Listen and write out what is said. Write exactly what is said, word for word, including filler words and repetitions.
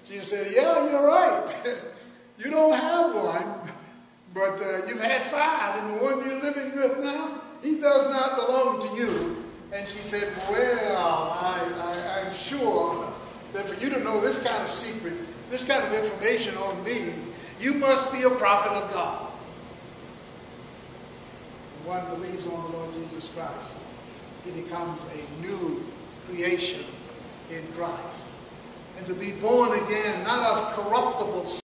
She said, yeah, you're right. You don't have one, but uh, you've had five, and the one you're living with now, he does not belong to you. And she said, well, I, I, I'm sure that for you to know this kind of secret, this kind of information on me, you must be a prophet of God. When one believes on the Lord Jesus Christ, he becomes a new creation in Christ. And to be born again, not of corruptible